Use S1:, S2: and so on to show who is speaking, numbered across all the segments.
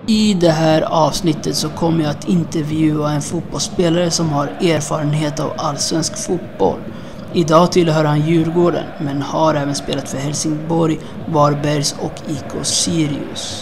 S1: I det här avsnittet så kommer jag att intervjua en fotbollsspelare som har erfarenhet av allsvensk fotboll. Idag tillhör han Djurgården, men har även spelat för Helsingborg, Varbergs och IK Sirius.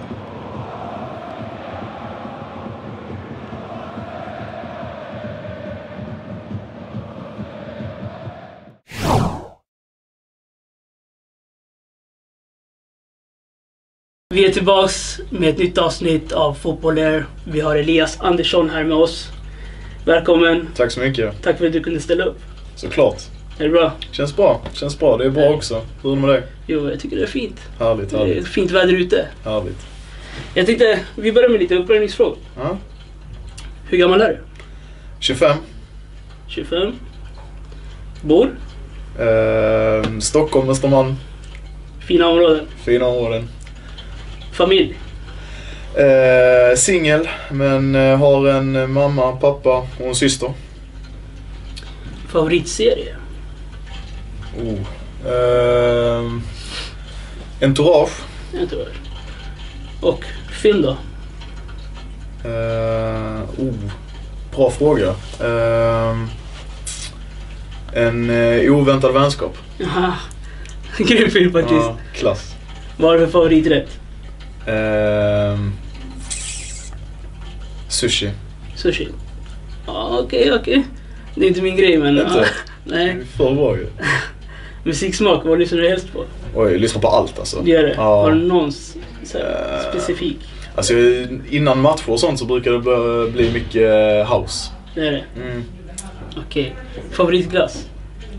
S1: Vi är tillbaks med ett nytt avsnitt av Fotboll Air. Vi har Elias Andersson här med oss. Välkommen.
S2: Tack så mycket.
S1: Tack för att du kunde ställa upp.
S2: Såklart.
S1: Är det bra?
S2: Känns bra. Det är bra också. Hur är det med dig?
S1: Jo, jag tycker det är fint.
S2: Härligt.
S1: Det är fint väder ute.
S2: Härligt.
S1: Jag tänkte, vi börjar med lite uppvärmningsfrågor.
S2: Ja.
S1: Hur gammal är du?
S2: 25.
S1: 25. Bor?
S2: Stockholm, Östermalm.
S1: Fina områden.
S2: Fina områden.
S1: Familj?
S2: Singel, men har en mamma, pappa och en syster.
S1: Favoritserie?
S2: Entourage.
S1: Entourage. Och film då?
S2: Bra fråga. En oväntad vänskap.
S1: Jaha. Grym film faktiskt.
S2: Ja, klass.
S1: Vad är det för favoriträtt?
S2: Sushi.
S1: Sushi? Ja, okej. Det är inte min grej, men...
S2: Inte?
S1: Nej.
S2: För bra ju.
S1: Musiksmak, vad lyssnar du helst på?
S2: Oj, jag lyssnar på allt alltså.
S1: Det gör det?
S2: Ja.
S1: Har du någon specifik?
S2: Alltså innan matcher och sånt så brukar det bli mycket house.
S1: Det är det?
S2: Mm.
S1: Okej. Favoritglass?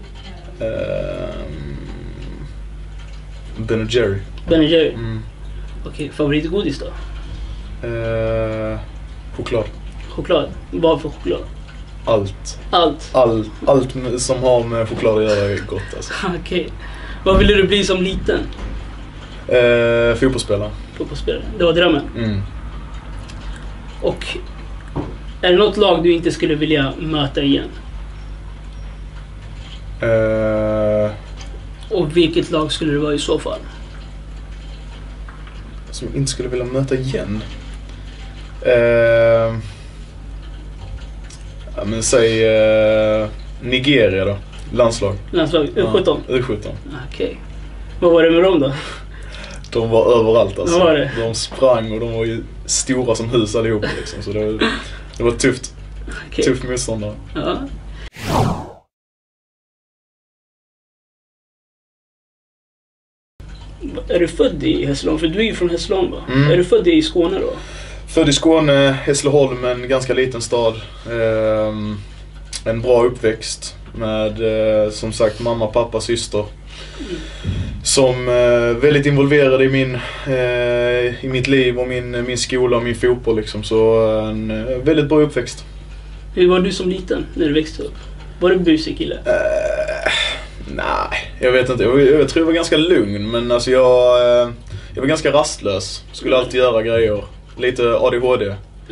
S2: Ben & Jerry.
S1: Ben & Jerry?
S2: Mm.
S1: Okej. Favoritgodis då?
S2: Choklad.
S1: Choklad? Vad för choklad?
S2: Allt. Allt som har med choklad att göra är gott alltså.
S1: Okej. Vad ville du bli som liten?
S2: Fotbollsspelare.
S1: Fotbollsspelare. Det var drömmen?
S2: Mm.
S1: Och är det något lag du inte skulle vilja möta igen? Och vilket lag skulle det vara i så fall?
S2: Som jag inte skulle vilja möta igen? Ja, men säg Nigeria då. Landslag.
S1: Landslag? U17?
S2: Ja, U17.
S1: Okej. Vad var det med dem då?
S2: De var överallt alltså.
S1: Vad var det?
S2: De sprang och de var ju stora som hus allihop liksom. Så det var tufft.
S1: Okej.
S2: Tuff motståndare.
S1: Ja. Är du född i Hässleholm? För du är ju från Hässleholm, va?
S2: Mm.
S1: Är du född i Skåne då?
S2: Född i Skåne, Hässleholm, en ganska liten stad. En bra uppväxt med som sagt mamma, pappa, syster. Som väldigt involverade i mitt liv och min skola och min fotboll liksom. Så en väldigt bra uppväxt.
S1: Hur var du som liten när du växte upp? Var du busig kille?
S2: Nej, jag vet inte. Jag tror jag var ganska lugn, men alltså jag var ganska rastlös. Skulle alltid göra grejer. Lite ADHD.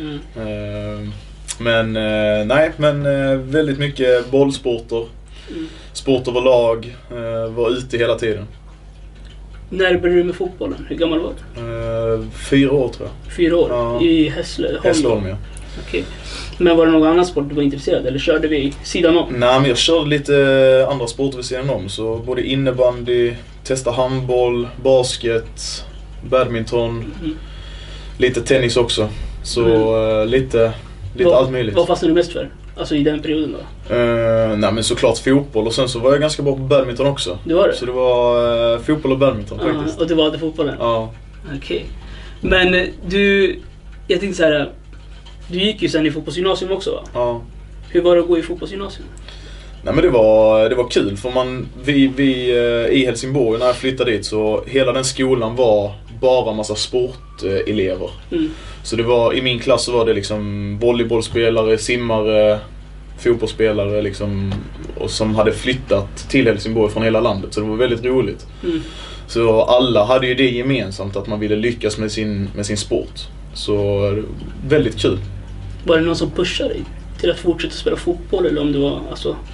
S2: Men väldigt mycket bollsporter. Sport överlag. Var ute hela tiden.
S1: När började du med fotbollen? Hur gammal var du?
S2: 4 år tror jag.
S1: 4 år?
S2: Ja.
S1: I Hässleholm?
S2: Hässleholm, ja.
S1: Okej. Men var det någon annan sport du var intresserad? Eller körde vi sidan om?
S2: Nej, men jag körde lite andra sporter vid sidan om. Så både innebandy, testa handboll, basket, badminton. Lite tennis också. Så lite allt möjligt.
S1: Vad fastnade du mest för? Alltså i den perioden då?
S2: Nej, men såklart fotboll. Och sen så var jag ganska bra på badminton också.
S1: Du var det?
S2: Så det var fotboll och badminton faktiskt.
S1: Och du valde fotbollen?
S2: Ja.
S1: Okej. Men jag tänkte så här. Du gick ju sen i fotbollsgymnasium också, va?
S2: Ja.
S1: Hur var det att gå i fotbollsgymnasium?
S2: Nej, men det var kul för vi i Helsingborg när jag flyttade dit så hela den skolan var bara massa sportelever. Så det var i min klass så var det liksom volleybollspelare, simmare, fotbollsspelare liksom, och som hade flyttat till Helsingborg från hela landet, så det var väldigt roligt. Så alla hade ju det gemensamt att man ville lyckas med sin sport. Så väldigt kul.
S1: Var det någon som pushade dig till att fortsätta spela fotboll eller om det var alltså...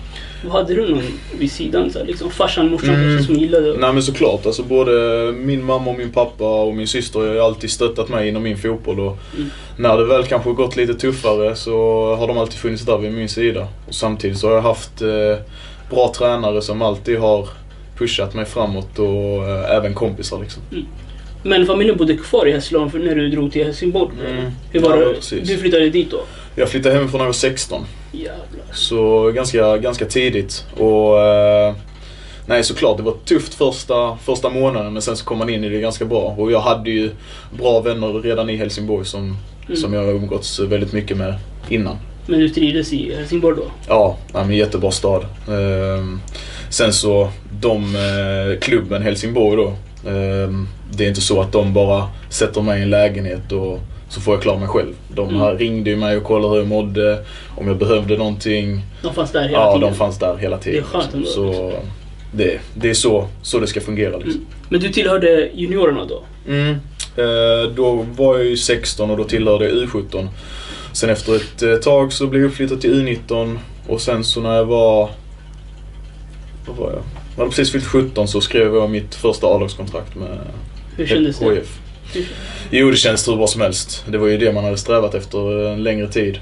S1: Vad hade du någon vid sidan? Så här, liksom, farsan, morsan som gillade?
S2: Nej men såklart, alltså både min mamma och min pappa och min syster har alltid stöttat mig inom min fotboll. Och när det väl kanske gått lite tuffare så har de alltid funnits där vid min sida. Och samtidigt så har jag haft bra tränare som alltid har pushat mig framåt och även kompisar liksom.
S1: Men familjen bodde kvar i Hässleholm för när du drog till Helsingborg. Hur var det? Du flyttade dit då?
S2: Jag flyttade hemifrån när jag var 16.
S1: Jävlar.
S2: Så ganska tidigt. Och nej, såklart det var tufft första månaden, men sen så kom man in i det ganska bra. Och jag hade ju bra vänner redan i Helsingborg som jag har umgåtts väldigt mycket med innan.
S1: Men du trivdes i Helsingborg då?
S2: Ja, men jättebra stad. Sen så klubben Helsingborg då, det är inte så att de bara sätter mig i en lägenhet och så får jag klara mig själv. De här ringde ju mig och kollade hur jag mådde, om jag behövde någonting.
S1: De fanns där hela tiden?
S2: Ja, de fanns där hela tiden.
S1: Det är skönt ändå.
S2: Så det är så det ska fungera liksom.
S1: Men du tillhörde juniorerna då?
S2: Då var jag ju 16 och då tillhörde jag U17. Sen efter ett tag så blev jag uppflyttad till U19 och sen så när jag var... Vad var jag? Jag hade precis fyllt 17 så skrev jag mitt första A-lagskontrakt med
S1: Hur kändes det?
S2: Jo, det känns hur bra som helst. Det var ju det man hade strävat efter en längre tid.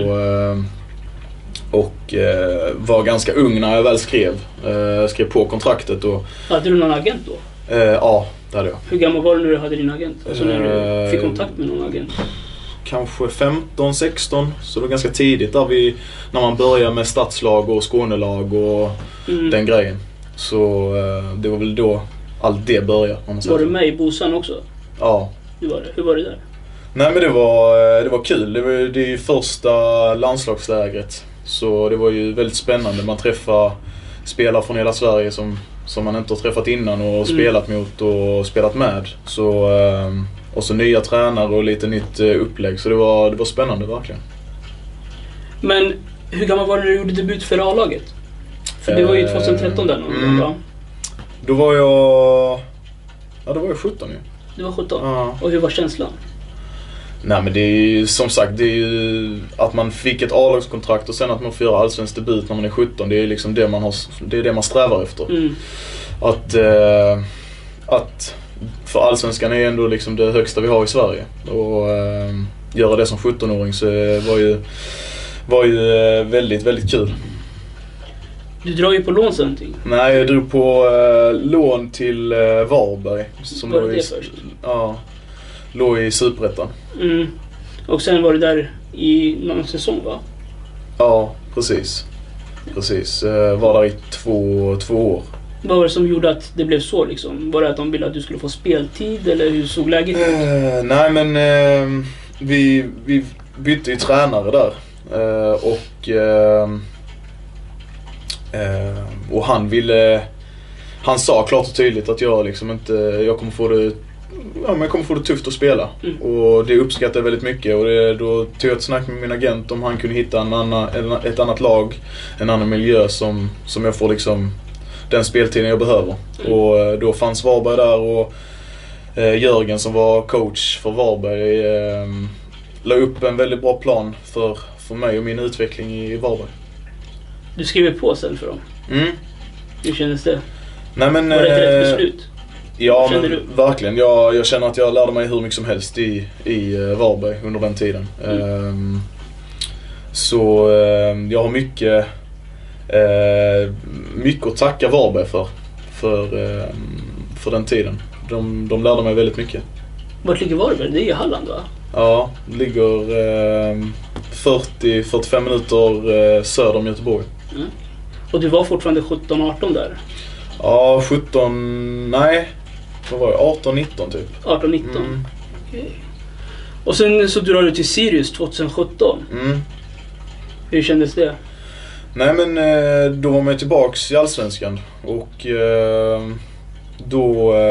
S2: Och var ganska ung när jag väl skrev på kontraktet. Och,
S1: hade du någon agent då?
S2: Ja, det hade jag.
S1: Hur gammal var du när du hade din agent? Alltså när du fick kontakt med någon agent?
S2: Kanske 15-16, så det var ganska tidigt där när man börjar med stadslag och Skånelag och den grejen. Så det var väl då allt det började.
S1: Var du med i Bosan också?
S2: Ja.
S1: Hur var det där?
S2: Nej men det var kul. Det är ju första landslagslägret. Så det var ju väldigt spännande. Man träffar spelare från hela Sverige som man inte har träffat innan och spelat mot och spelat med. Så, och så nya tränare och lite nytt upplägg. Så det var spännande verkligen.
S1: Men hur gammal var det när du gjorde debut för A-laget? För det var ju 2013 där någon gång.
S2: Då var jag... Ja, då var jag 17 ju.
S1: Du var 17?
S2: Ja.
S1: Och hur var känslan?
S2: Nej men det är ju som sagt, det är ju att man fick ett A-lagskontrakt och sen att man får göra allsvensk debut när man är 17. Det är liksom det det man strävar efter. Att för allsvenskan är ändå liksom det högsta vi har i Sverige. Och göra det som 17-åring så var ju väldigt, väldigt kul.
S1: Du drar ju på lån sen någonting.
S2: Nej, jag drog på lån till Varberg. Som
S1: var det först?
S2: Ja, låg i Superettan.
S1: Och sen var du där i någon säsong va?
S2: Ja, precis. Var där i två år.
S1: Vad var det som gjorde att det blev så liksom? Var det att de ville att du skulle få speltid eller hur såg läget ut?
S2: Nej men vi bytte ju tränare där. Och han sa klart och tydligt att jag kommer få det tufft att spela. Och det uppskattar jag väldigt mycket. Och då tog jag ett snack med min agent om han kunde hitta ett annat lag, en annan miljö som jag får liksom den speltiden jag behöver. Och då fanns Varberg där och Jörgen som var coach för Varberg la upp en väldigt bra plan för mig och min utveckling i Varberg.
S1: Du skrev på sen för dem? Hur kändes det?
S2: Nej, men,
S1: var det ett rätt beslut?
S2: Ja, men verkligen. Jag känner att jag lärde mig hur mycket som helst i Varberg under den tiden. Så jag har mycket att tacka Varberg för den tiden. De lärde mig väldigt mycket.
S1: Vart ligger Varberg? Det är i Halland va?
S2: Ja, det ligger 40-45 minuter söder om Göteborg.
S1: Och du var fortfarande 17-18 där?
S2: Ja, 17... Nej, vad var det? 18-19 typ.
S1: 18-19? Okej. Och sen så drar du till Sirius 2017. Hur kändes det?
S2: Nej men då var man tillbaks i Allsvenskan. Och då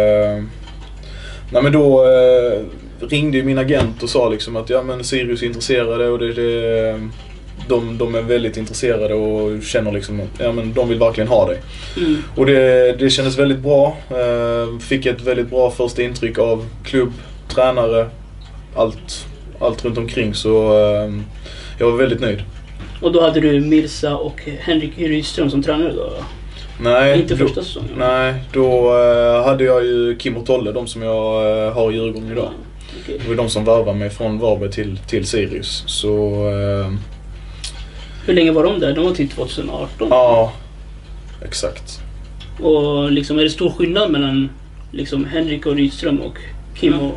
S2: ringde ju min agent och sa liksom att Sirius är intresserade och de är väldigt intresserade och känner liksom att de vill verkligen ha dig. Och det kändes väldigt bra. Fick ett väldigt bra första intryck av klubb, tränare, allt runt omkring, så jag var väldigt nöjd.
S1: Och då hade du Mirza och Henrik Rydström som tränare då?
S2: Nej,
S1: inte första säsongen?
S2: Nej, då hade jag ju Kim och Tolle, de som jag har i Djurgården idag.
S1: Okay.
S2: Det var de som värvade mig från Varberg till Sirius. Så,
S1: hur länge var de där? De var till 2018?
S2: Ja, exakt.
S1: Och liksom, är det stor skillnad mellan liksom Henrik och Rydström och Kim och...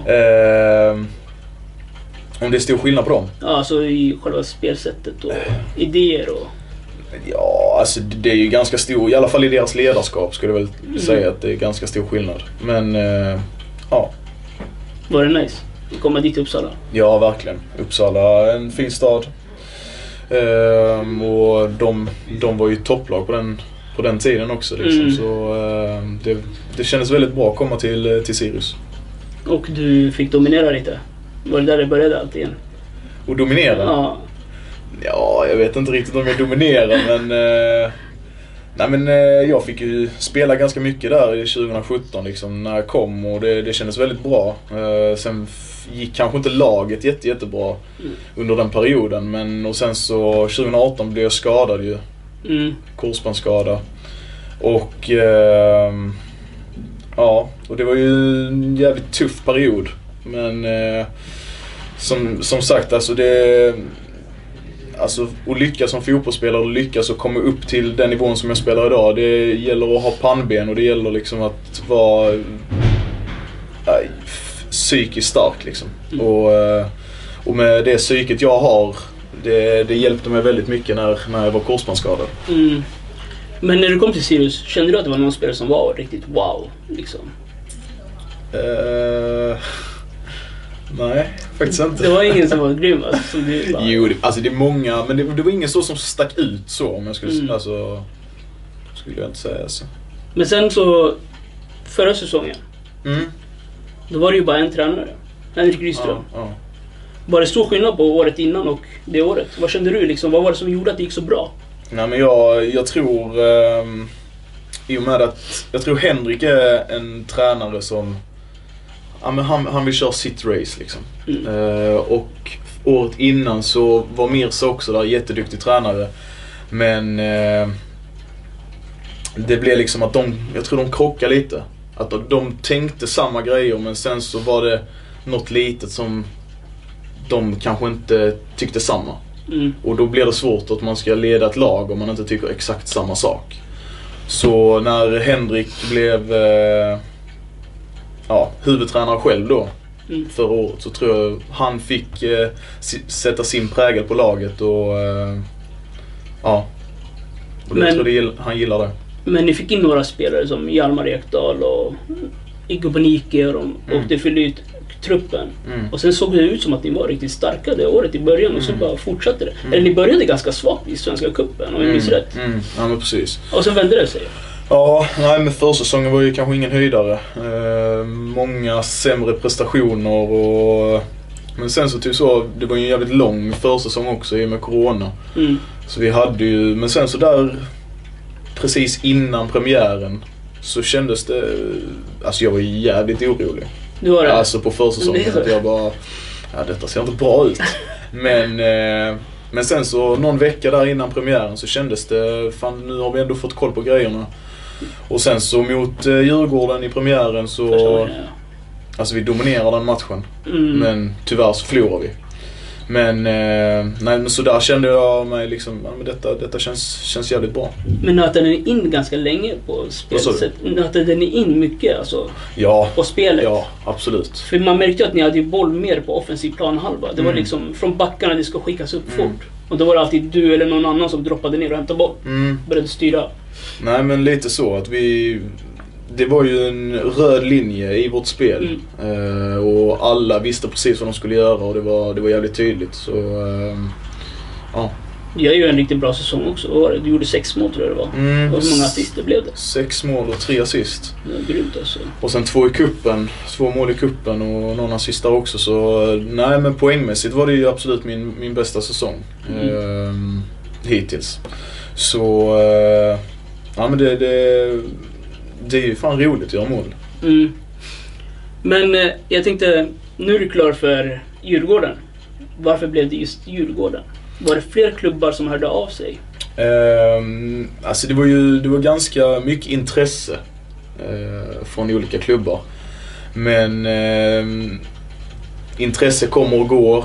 S2: om det är stor skillnad på dem?
S1: Ja, alltså i själva spelsättet och idéer och...
S2: Ja, alltså det är ju ganska stor, i alla fall i deras ledarskap skulle jag väl säga att det är ganska stor skillnad. Men, ja.
S1: Var det nice att komma dit till Uppsala?
S2: Ja, verkligen. Uppsala är en fin stad. Och de var ju topplag på den tiden också liksom. Så det kändes väldigt bra att komma till Sirius.
S1: Och du fick dominera lite? Var det där det började allt igen?
S2: Och dominera?
S1: Ja.
S2: Ja, jag vet inte riktigt om jag dominerar, men nej, men jag fick ju spela ganska mycket där i 2017 liksom, när jag kom, och det kändes väldigt bra. Sen gick kanske inte laget jättebra under den perioden, men och sen så 2018 blev jag skadad ju. Korsbandsskada. Och ja, och det var ju en jävligt tuff period. Men som sagt, alltså att lyckas som fotbollsspelare och lyckas att komma upp till den nivån som jag spelar idag, det gäller att ha pannben, och det gäller liksom att vara psykiskt stark liksom. Och med det psyket jag har, det hjälpte mig väldigt mycket när jag var korsbandsskadad.
S1: Men när du kom till Sirius, kände du att det var någon spelare som var riktigt wow liksom?
S2: Nej, faktiskt inte.
S1: Det var ingen som var grym alltså, som du bara...
S2: Jo, alltså det är många, men det var ingen så som stack ut så, om jag skulle skulle jag inte säga alltså.
S1: Men sen så förra säsongen. Då var det ju bara en tränare, Henrik Rydström.
S2: Ja.
S1: Var det stor skillnad på året innan och det året? Vad kände du liksom? Vad var det som gjorde att det gick så bra?
S2: Nej, men jag tror i och med att jag tror Henrik är en tränare som men han vill köra sitt race liksom. Och året innan så var Mirza också där, jätteduktig tränare. Men det blev liksom att jag tror de krockade lite. Att de tänkte samma grejer, men sen så var det något litet som de kanske inte tyckte samma. Och då blir det svårt att man ska leda ett lag om man inte tycker exakt samma sak. Så när Henrik blev huvudtränare själv då förra året, så tror jag han fick sätta sin prägel på laget, och jag tror han gillar det.
S1: Men ni fick in några spelare som Hjalmar Ekdal och Igor Bonike, och det fyllde ut truppen. Och sen såg det ut som att ni var riktigt starka det året i början, och så bara fortsatte det. Eller ni började ganska svagt i Svenska cupen, om jag minns rätt.
S2: Ja, men precis.
S1: Och sen vände det sig.
S2: Ja, nej, men försäsongen var ju kanske ingen höjdare. Många sämre prestationer, men sen så det var ju en jävligt lång försäsong också i och med corona. Så vi hade ju, men sen så där precis innan premiären så kändes det, alltså jag var jävligt orolig.
S1: Du var det?
S2: Alltså på försäsongen, att jag bara, detta ser inte bra ut. Men sen så någon vecka där innan premiären så kändes det, fan, nu har vi ändå fått koll på grejerna. Och sen så mot Djurgården i premiären så, alltså vi dominerar den matchen. Men tyvärr så förlorar vi. Men så där kände jag mig liksom, men detta känns jävligt bra.
S1: Men nötade ni in ganska länge på spelsätt? Nötade ni in mycket alltså?
S2: Ja,
S1: på spelet?
S2: Ja, absolut.
S1: För man märkte ju att ni hade boll mer på offensiv planhalva. Det var liksom från backarna det ska skickas upp fort. Och då var det alltid du eller någon annan som droppade ner och hämtade boll. Började styra. Nej,
S2: men lite så att det var ju en röd linje i vårt spel. Och alla visste precis vad de skulle göra, och det var jävligt tydligt. Så ja.
S1: Jag är ju en riktigt bra säsong också. Du gjorde 6 mål tror jag det var. Och hur många assist det blev det?
S2: 6 mål och 3 assist.
S1: Det är grymt alltså.
S2: Och sen 2 i kuppen, 2 mål i kuppen och någon assist där också. Så nej, men poängmässigt var det ju absolut min bästa säsong hittills. Så ja, men det är ju fan roligt att göra mål.
S1: Men jag tänkte, nu är du klar för Djurgården. Varför blev det just Djurgården? Var det fler klubbar som hörde av sig?
S2: Alltså det var ganska mycket intresse från olika klubbar. Men intresse kommer och går.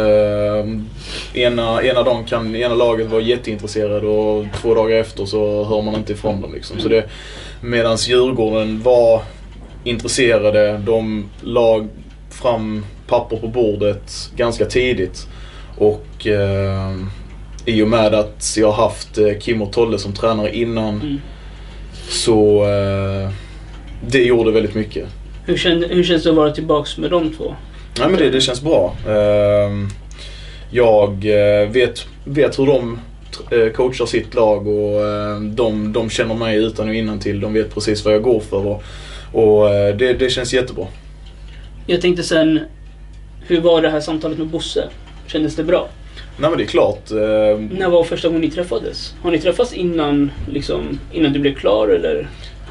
S2: Ena dagen kan ena laget vara jätteintresserad och 2 dagar efter så hör man inte ifrån dem liksom. Så det, medans Djurgården var intresserade, de lag fram papper på bordet ganska tidigt. Och i och med att jag har haft Kim och Tolle som tränare innan så det gjorde väldigt mycket.
S1: Hur känns det att vara tillbaks med de två?
S2: Nej, men det känns bra. Jag vet hur de coachar sitt lag och de känner mig utan och innantill. De vet precis vad jag går för och det känns jättebra.
S1: Jag tänkte sen, hur var det här samtalet med Bosse? Kändes det bra?
S2: Nej, men det är klart.
S1: När var första gången ni träffades? Har ni träffats innan du blev klar eller?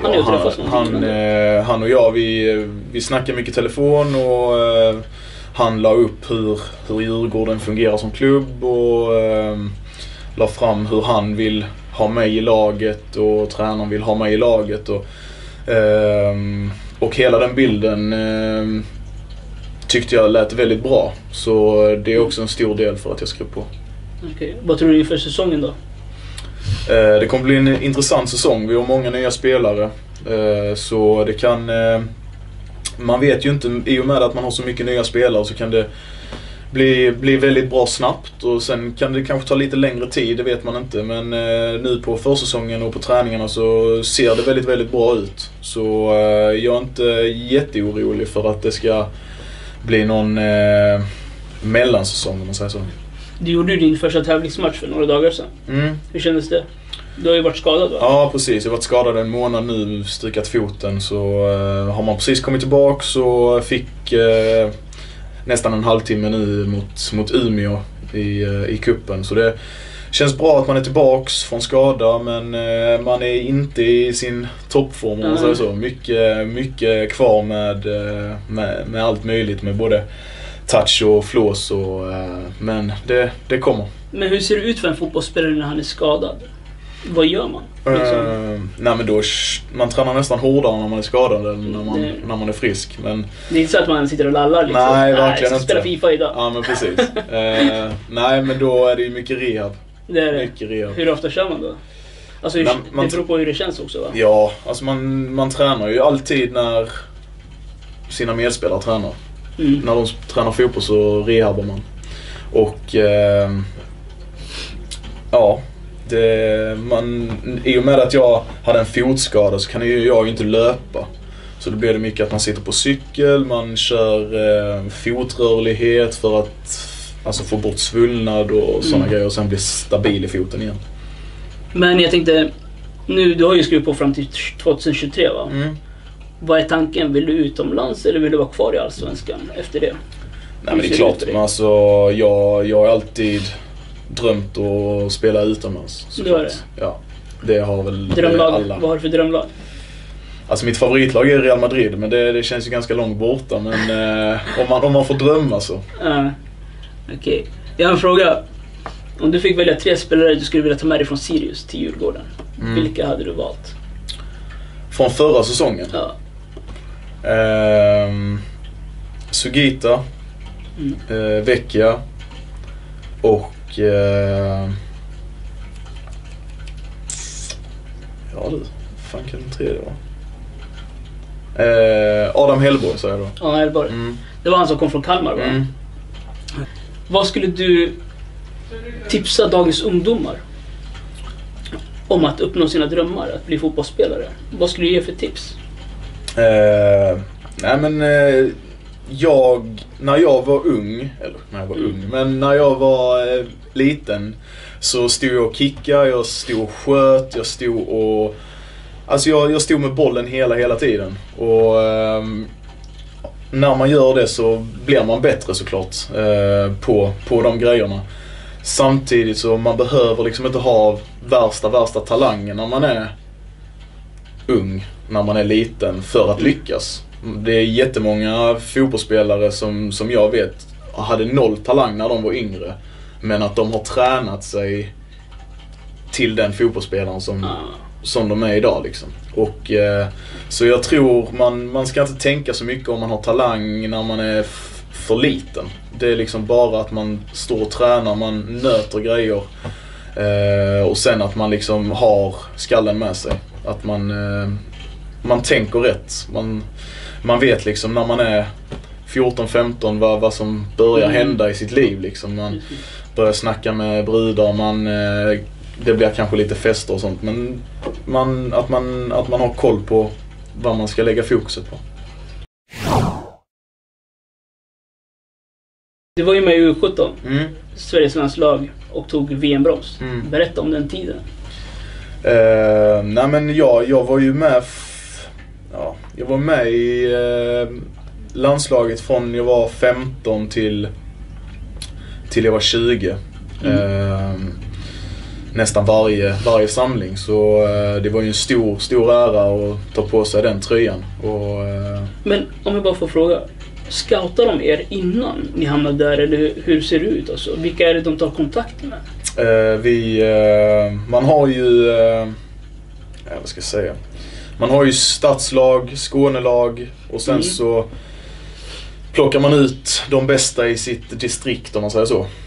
S2: Han och jag vi snackar mycket telefon och han la upp hur Djurgården fungerar som klubb och la fram hur han vill ha mig i laget och tränaren vill ha mig i laget och hela den bilden tyckte jag lät väldigt bra, så det är också en stor del för att jag skrev på.
S1: Okej. Vad tror du inför säsongen då?
S2: Det kommer bli en intressant säsong. Vi har många nya spelare. Så det kan... Man vet ju inte, i och med att man har så mycket nya spelare så kan det bli väldigt bra snabbt. Och sen kan det kanske ta lite längre tid, det vet man inte. Men nu på försäsongen och på träningarna så ser det väldigt, väldigt bra ut. Så jag är inte jätteorolig för att det ska bli någon mellansäsong, om man säger så.
S1: Du gjorde ju din första tävlingsmatch för några dagar sedan. Hur kändes det? Du har ju varit skadad va?
S2: Ja, precis. Jag har varit skadad en månad nu, stykat foten. Så har man precis kommit tillbaka så fick nästan en halvtimme nu mot Umeå i kuppen. Så det känns bra att man är tillbaks från skada, men man är inte i sin toppform, om man säger så. Mycket kvar med allt möjligt, med både touch och flås men det kommer.
S1: Men hur ser det ut för en fotbollsspelare när han är skadad? Vad gör man?
S2: Nej, men då man tränar nästan hårdare när man är skadad än när man är frisk, men
S1: det är inte så att man sitter och lallar liksom.
S2: Nej, verkligen inte.
S1: Spela FIFA idag.
S2: Ja, men precis. Nej, men då är det ju mycket rehab.
S1: Det är det.
S2: Mycket rehab.
S1: Hur ofta kör man då? Alltså det beror på hur det känns också va?
S2: Ja, alltså man tränar ju alltid när sina medspelare tränar. När de tränar fotboll så rehabar man. Och ja, i och med att jag hade en fotskada så kan jag inte löpa. Så då blir det mycket att man sitter på cykel, man kör fotrörlighet för att alltså få bort svullnad och sådana grejer och sen bli stabil i foten igen. Men
S1: jag tänkte, nu du har ju skrivit på fram till 2023 va? Vad är tanken? Vill du utomlands eller vill du vara kvar i Allsvenskan efter det?
S2: Nej, men det är klart, men alltså, jag har alltid drömt att spela utomlands.
S1: Du har det?
S2: Ja, det har väl
S1: drömlag,
S2: alla. Vad
S1: har du för drömlag?
S2: Alltså mitt favoritlag är Real Madrid, men det känns ju ganska långt borta. Men om man får drömma så.
S1: Okej. Jag har en fråga. Om du fick välja 3 spelare du skulle vilja ta med dig från Sirius till Djurgården, vilka hade du valt?
S2: Från förra säsongen?
S1: Ja.
S2: Sugita, Vecchia och ja du, fan kan den tredje vara? Adam Hellborg sa jag då.
S1: Ja, Hellborg. Det var han som kom från Kalmar va? Vad skulle du tipsa dagens ungdomar om att uppnå sina drömmar, att bli fotbollsspelare? Vad skulle du ge för tips?
S2: Nej men när jag var ung, men när jag var liten så stod jag och kickade, jag stod och sköt, jag stod med bollen hela tiden. Och när man gör det så blir man bättre såklart på de grejerna. Samtidigt så man behöver liksom inte ha värsta talangen när man är ung, när man är liten, för att lyckas. Det är jättemånga fotbollsspelare som jag vet hade 0 talang när de var yngre, Men att de har tränat sig till den fotbollsspelaren som de är idag liksom. Och så jag tror man ska inte tänka så mycket om man har talang när man är för liten. Det är liksom bara att man står och tränar, man nöter grejer och sen att man liksom har skallen med sig. Att man tänker rätt. Man vet liksom när man är 14-15 vad som börjar hända i sitt liv liksom. Man börjar snacka med brudar, det blir kanske lite fester och sånt, men att man har koll på vad man ska lägga fokuset på.
S1: Du var ju med i U17, Sveriges landslag, och tog VM-brons. Berätta om den tiden.
S2: Nej men jag var ju med jag var med i landslaget från jag var 15 till jag var 20. Nästan varje samling, så det var ju en stor ära att ta på sig den tröjan.
S1: Men om jag bara får fråga, scoutar de er innan ni hamnade där, eller hur ser det ut? Alltså, vilka är det de tar kontakt med?
S2: Man har ju vad ska jag säga? Man har ju stadslag, Skånelag, och sen så plockar man ut de bästa i sitt distrikt, om man säger så.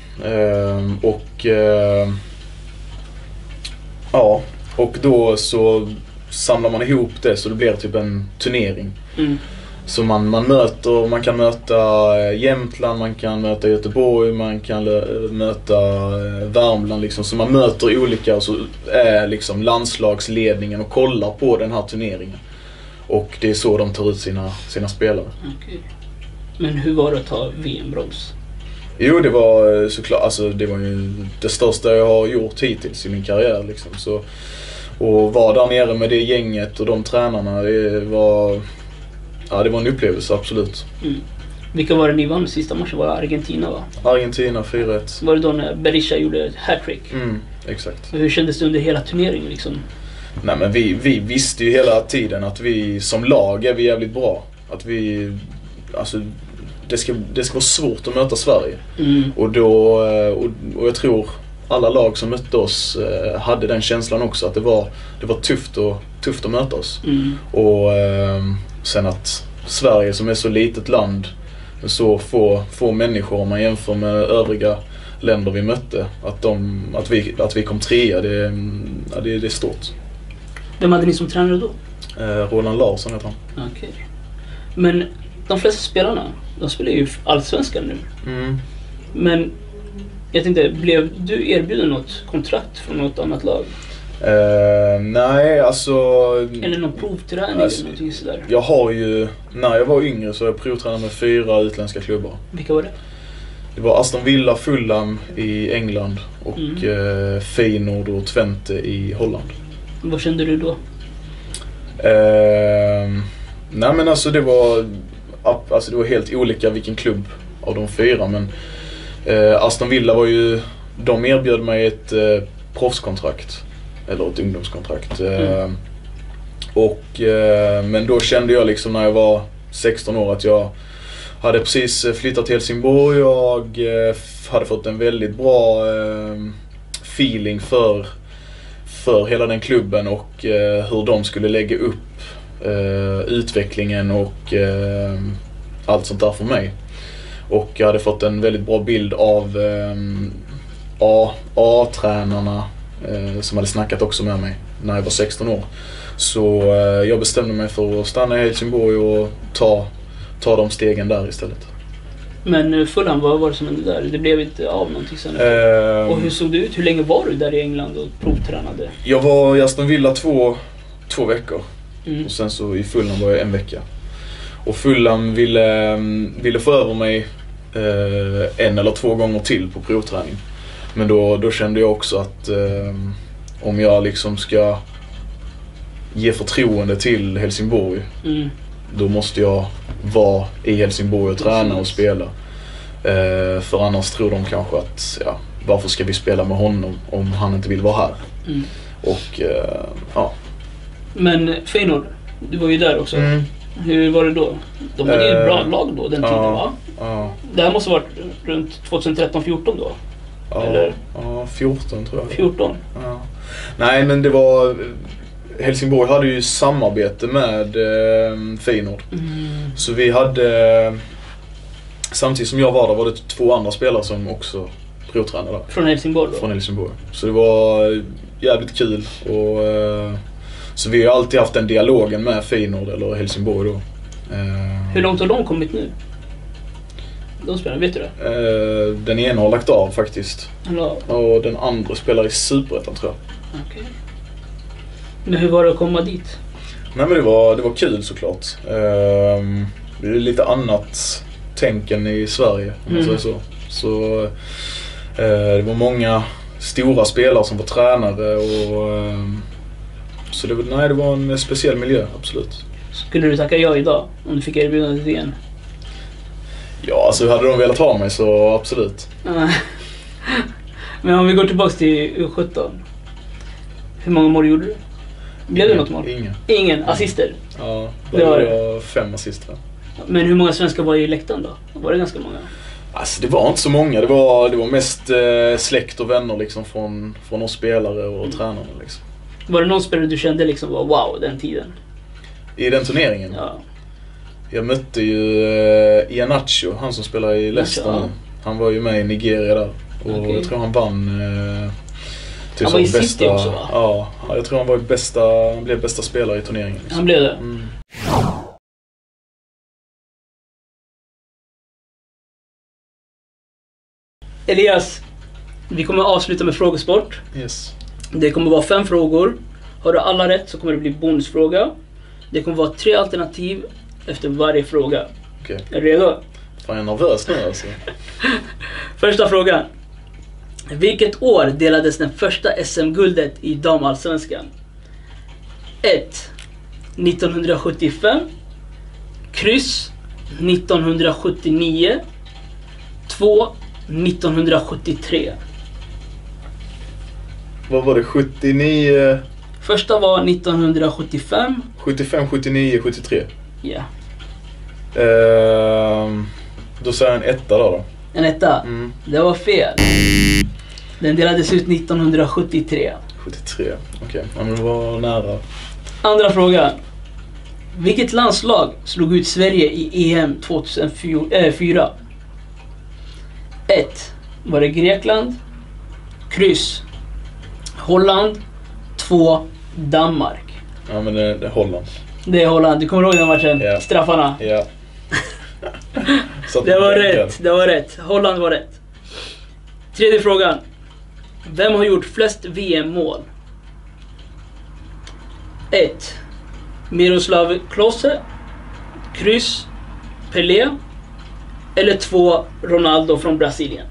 S2: Och då så samlar man ihop det så det blir typ en turnering. Så man kan möta Jämtland, man kan möta Göteborg, man kan möta Värmland liksom. Så man möter olika, och så är liksom landslagsledningen och kollar på den här turneringen. Och det är så de tar ut sina spelare.
S1: Okej. Men hur var det att ta VM-brons?
S2: Jo, det var såklart, alltså det var ju det största jag har gjort hittills i min karriär liksom. Så, och vara där nere med det gänget och de tränarna, det var en upplevelse, absolut.
S1: Vilka var det ni vann sista matchen? Var det Argentina, va?
S2: Argentina 4-1.
S1: Var det då när Berisha gjorde ett hattrick?
S2: Exakt.
S1: Hur kändes det under hela turneringen liksom?
S2: Nej, men vi visste ju hela tiden att vi som lag är jävligt bra. Att vi, alltså det ska vara svårt att möta Sverige. Och jag tror alla lag som mötte oss hade den känslan också, att det var tufft att möta oss. Och sen att Sverige, som är så litet land, så få människor, om man jämför med övriga länder vi mötte, att vi kom trea, det är stort.
S1: Vem hade ni som tränare då?
S2: Roland Larsson heter han.
S1: Okej. Men de flesta spelarna, de spelar ju allsvenskan nu. Men jag tänkte, blev du erbjuden något kontrakt från något annat lag?
S2: Nej, alltså...
S1: Eller någon provträning eller någonting sådär?
S2: Jag har ju... När jag var yngre så jag provtränade med 4 utländska klubbar.
S1: Vilka var det?
S2: Det var Aston Villa, Fulham i England och Feyenoord och Twente i Holland.
S1: Vad kände du då?
S2: Nej, men alltså det var helt olika vilken klubb av de 4, men Aston Villa var ju... De erbjöd mig ett proffskontrakt. Eller ett ungdomskontrakt. Men då kände jag liksom när jag var 16 år att jag hade precis flyttat till Helsingborg. Jag hade fått en väldigt bra feeling för hela den klubben och hur de skulle lägga upp utvecklingen och allt sånt där för mig. Och jag hade fått en väldigt bra bild av A-tränarna som hade snackat också med mig när jag var 16 år. Så jag bestämde mig för att stanna i Helsingborg och ta de stegen där istället.
S1: Men Fulham, vad var det som hände där? Det blev inte av någonting sen. Och hur såg det ut? Hur länge var du där i England och provtränade?
S2: Jag var i Aston Villa två veckor. Och sen så i Fulham var jag 1 vecka. Och Fulham ville få över mig 1 eller 2 gånger till på provträning. Men då kände jag också att om jag liksom ska ge förtroende till Helsingborg, då måste jag vara i Helsingborg och träna och spela. För annars tror de kanske att varför ska vi spela med honom om han inte vill vara här? Och
S1: Men Feyenoord, du var ju där också. Hur var det då? De hade ju ett bra lag då den tiden, va? Det här måste ha varit runt 2013-14 då?
S2: Ja,
S3: eller?
S2: Ja, 14 tror jag.
S3: 14?
S2: Ja. Nej, men det var... Helsingborg hade ju samarbete med Feyenoord. Så vi hade... Samtidigt som jag var där var det 2 andra spelare som också provtränade där.
S3: Från Helsingborg då?
S2: Från Helsingborg. Så det var jävligt kul. Och, så vi har alltid haft den dialogen med Feyenoord eller Helsingborg då.
S3: Hur långt har de kommit nu? De spelar, vet du det?
S2: Den ena har lagt av faktiskt.
S3: Eller?
S2: Och den andra spelar i Superettan tror jag.
S3: Okej. Men hur var det att komma dit?
S2: Nej, men det var kul såklart. Det är lite annat tänk än i Sverige om man säger så. Så det var många stora spelare som var tränare och så det var en speciell miljö, absolut.
S3: Skulle du tacka ja idag om du fick erbjudandet igen?
S2: Ja, alltså hade de velat ha mig så absolut.
S3: Men om vi går tillbaka till U17. Hur många mål gjorde du? Blev det något mål? Ingen? Assister?
S2: Ja,
S3: det
S2: var 5 assister.
S3: Men hur många svenskar var i läktaren då? Var det ganska många?
S2: Alltså det var inte så många. Det var mest släkt och vänner liksom från oss spelare och tränarna liksom.
S3: Var det någon spelare du kände liksom var wow den tiden?
S2: I den turneringen?
S3: Ja.
S2: Jag mötte ju Iheanacho, han som spelar i Leicester nu. Han var ju med i Nigeria där. Och jag tror han vann
S3: han var i City också va?
S2: Ja, jag tror han blev bästa spelare i turneringen. Liksom.
S3: Han blev det? Elias, vi kommer avsluta med frågesport.
S2: Yes.
S3: Det kommer vara 5 frågor. Har du alla rätt så kommer det bli bonusfråga. Det kommer vara 3 alternativ efter varje fråga.
S2: Okej.
S3: Är du redo?
S2: Fan, jag är nervös nu alltså.
S3: Första frågan. Vilket år delades den första SM-guldet i damallsvenskan? 1. 1975. Kryss 1979. 2. 1973.
S2: Vad var det? 79...
S3: Första var 1975.
S2: 75, 79, 73.
S3: Ja.
S2: Då säger jag en etta då.
S3: En etta? Det var fel. Den delades ut 1973.
S2: 73, okej. Ja, men det var nära.
S3: Andra frågan. Vilket landslag slog ut Sverige i EM 2004? 1. Var det Grekland? Kryss. Holland. 2. Danmark.
S2: Ja, men det är Holland.
S3: Det är Holland. Du kommer ihåg den matchen?
S2: Ja.
S3: Straffarna.
S2: Ja.
S3: Det var rätt. Det var rätt. Holland var rätt. Tredje frågan. Vem har gjort flest VM-mål? 1. Miroslav Klose. Kryss. Pelé. Eller 2. Ronaldo från Brasilien.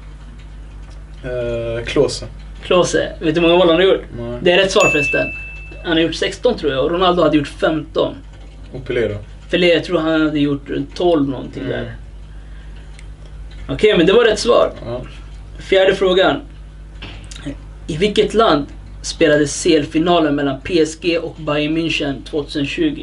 S2: Klose.
S3: Klose. Vet du hur många mål han har gjort?
S2: Nej.
S3: Det är rätt svar förresten. Han har gjort 16 tror jag. Och Ronaldo hade gjort 15.
S2: Och Pelé då?
S3: Pelé, jag tror han hade gjort 12 någonting där. Okej, men det var rätt svar.
S2: Ja.
S3: Fjärde frågan. I vilket land spelades CL-finalen mellan PSG och Bayern München 2020?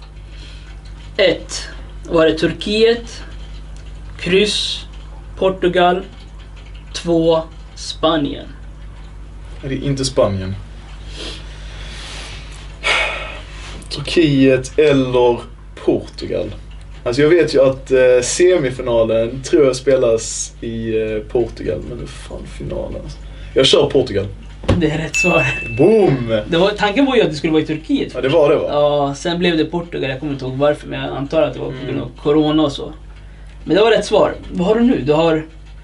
S3: 1. Var det Turkiet? Kryss. Portugal. 2. Spanien.
S2: Det är inte Spanien. Turkiet eller Portugal. Alltså jag vet ju att semifinalen tror jag spelas i Portugal. Men det är fan finalen. Jag kör Portugal.
S3: Det är rätt svar.
S2: Boom!
S3: Tanken var ju att det skulle vara i Turkiet.
S2: Ja, det var det va?
S3: Ja, sen blev det Portugal. Jag kommer inte ihåg varför, men jag antar att det var på grund av corona och så. Men det var rätt svar. Vad har du nu? Du har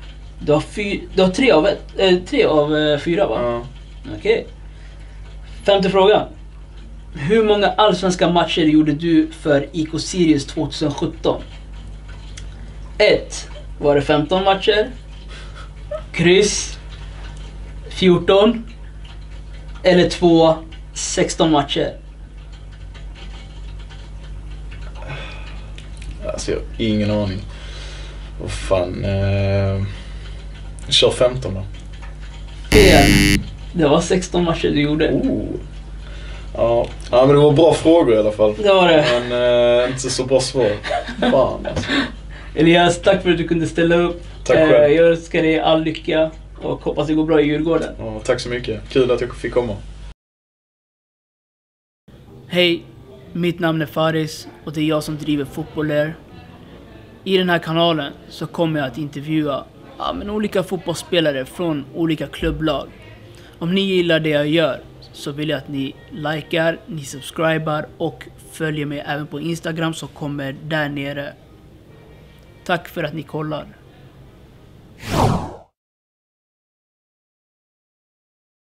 S3: 3 av 4 va?
S2: Ja.
S3: Okej. Femte frågan. Hur många allsvenska matcher gjorde du för IK Sirius 2017? 1. Var det 15 matcher? Kryss. 14. Eller 2. 16 matcher.
S2: Alltså jag har ingen aning. Vad fan. Kör 15 då.
S3: Fel. Det var 16 matcher du gjorde.
S2: Ja, men det var bra frågor i alla fall.
S3: Det var det.
S2: Men inte så bra svar. Fan alltså.
S3: Elias, tack för att du kunde ställa upp.
S2: Tack själv.
S3: Jag önskar dig all lycka Och hoppas det går bra i Djurgården.
S2: Ja, tack så mycket. Kul att jag fick komma.
S1: Hej, mitt namn är Faris och det är jag som driver Fotboller. I den här kanalen så kommer jag att intervjua olika fotbollsspelare från olika klubblag. Om ni gillar det jag gör så vill jag att ni likar, ni subscribar och följer mig även på Instagram som kommer där nere. Tack för att ni kollar.